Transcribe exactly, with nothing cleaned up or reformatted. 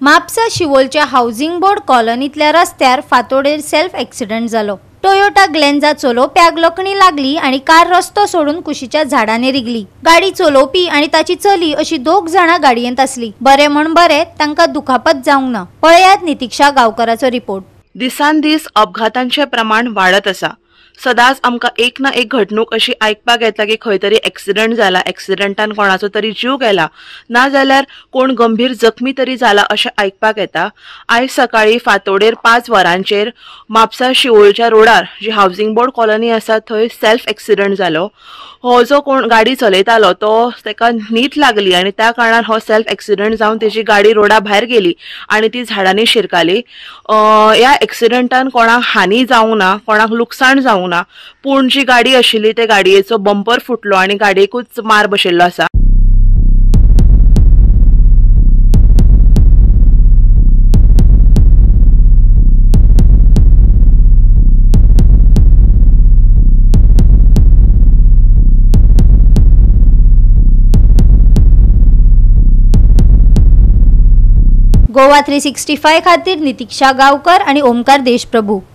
Mapusa शिवोलच्या housing board कॉलनीतल्या रस्त्यार फातोडेर सेल्फ एक्सिडेंट जालो। टोयोटा ग्लेंजा चलोवप्याक लकणी लागली आणि कार रस्तो सोडून कुशीच्या झाडांनी रिगली। गाडी चलोवपी आणि ताची चली अशी दोग जाणां गाडयेंत असली। बरे म्हण बरे तांकां दुखापत जावंक ना। पळयात नितीक्षा गावकराचो रिपोर्ट। दिसान दीस अपघातांचे प्रमाण वाढत आसा। सदांच आमकां एक ना एक घडणूक अशी आयकपाक येता की खंय तरी एक्सिडेंट जाला, एक्सिडेंटान कोणाचो तरी जीव गेला, ना जाल्यार कोण गंभीर जखमी तरी जाला अशें आयकपाक येता। आयज सकाळी फातोडेर पांच वरांचेर म्हापसा शिवोलच्या रोडार जी हाऊसिंग बोर्ड कॉलनी आसा थंय सेल्फ एक्सिडेंट जालो। हो जो कोण गाडी चलयतालो तो तेका न्हीद लागली आणि त्या कारणान हो सेल्फ एक्सिडेंट जावन तेजी गाडी रोडा भायर गेली आणि ती झाडांनी शिरकाली। ह्या एक्सिडेंटान कोणाक हानी जावंक ना, कोणाक लुकसाण जावंक ना, पूण जी गाडी आशिल्ली ते गाडयेचो बंपर फुटलो आणि गाडयेकूच मार बशिल्लो आसा। गोवा थ्री सिक्स्टी फाय खातीर नितीक्षा गावकर आणि ओमकार देशप्रभू।